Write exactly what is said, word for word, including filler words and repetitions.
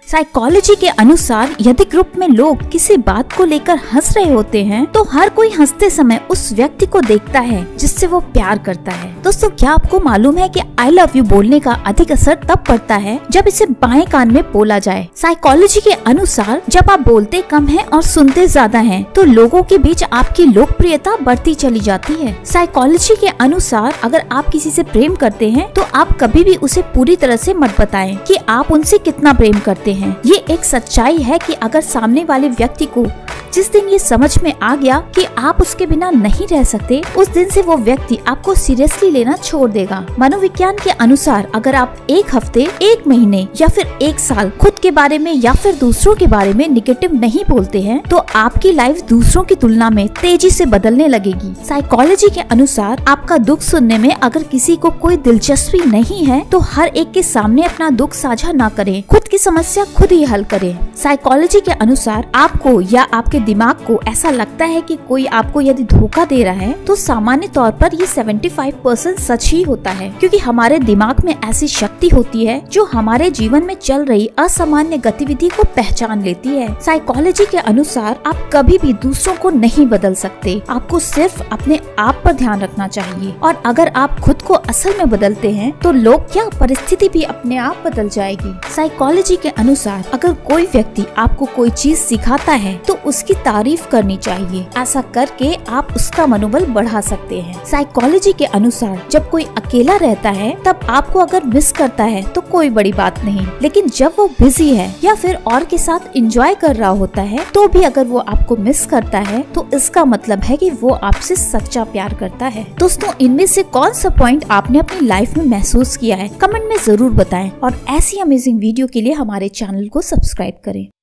Psychology के अनुसार यदि ग्रुप में लोग किसी बात को लेकर हंस रहे होते हैं तो हर कोई हंसते समय उस व्यक्ति को देखता है जिससे वो प्यार करता है। दोस्तों, क्या आपको मालूम है कि आई लव यू बोलने का अधिक असर तब पड़ता है जब इसे बाएं कान में बोला जाए। साइकोलॉजी के अनुसार जब आप बोलते कम हैं और सुनते ज्यादा हैं, तो लोगों के बीच आपकी लोकप्रियता बढ़ती चली जाती है। साइकोलॉजी के अनुसार अगर आप किसी से प्रेम करते हैं तो आप कभी भी उसे पूरी तरह से मत बताएं कि आप उनसे कितना प्रेम करते हैं। ये एक सच्चाई है कि अगर सामने वाले व्यक्ति को जिस दिन ये समझ में आ गया कि आप उसके बिना नहीं रह सकते, उस दिन से वो व्यक्ति आपको सीरियसली लेना छोड़ देगा। मनोविज्ञान के अनुसार अगर आप एक हफ्ते, एक महीने या फिर एक साल खुद के बारे में या फिर दूसरों के बारे में निगेटिव नहीं बोलते हैं तो आपकी लाइफ दूसरों की तुलना में तेजी से बदलने लगेगी। साइकोलॉजी के अनुसार आपका दुख सुनने में अगर किसी को कोई दिलचस्पी नहीं है तो हर एक के सामने अपना दुख साझा न करें, खुद की समस्या खुद ही हल करें। साइकोलॉजी के अनुसार आपको या आपके दिमाग को ऐसा लगता है कि कोई आपको यदि धोखा दे रहा है तो सामान्य तौर पर ये पचहत्तर परसेंट सच ही होता है, क्योंकि हमारे दिमाग में ऐसी शक्ति होती है जो हमारे जीवन में चल रही असामान्य गतिविधि को पहचान लेती है। साइकोलॉजी के अनुसार आप कभी भी दूसरों को नहीं बदल सकते, आपको सिर्फ अपने आप पर ध्यान रखना चाहिए। और अगर आप खुद को असल में बदलते हैं तो लोग क्या, परिस्थिति भी अपने आप बदल जाएगी। साइकोलॉजी के अनुसार अगर कोई व्यक्ति आपको कोई चीज सिखाता है तो उसकी तारीफ करनी चाहिए, ऐसा करके आप उसका मनोबल बढ़ा सकते हैं। साइकोलॉजी के अनुसार जब कोई अकेला रहता है तब आपको अगर मिस करता है तो कोई बड़ी बात नहीं, लेकिन जब वो बिजी है या फिर और के साथ एंजॉय कर रहा होता है तो भी अगर वो आपको मिस करता है तो इसका मतलब है कि वो आपसे सच्चा प्यार करता है। दोस्तों, इनमें से कौन सा पॉइंट आपने अपनी लाइफ में महसूस किया है, कमेंट में जरूर बताएं और ऐसी अमेजिंग वीडियो के लिए हमारे चैनल को सब्सक्राइब करें।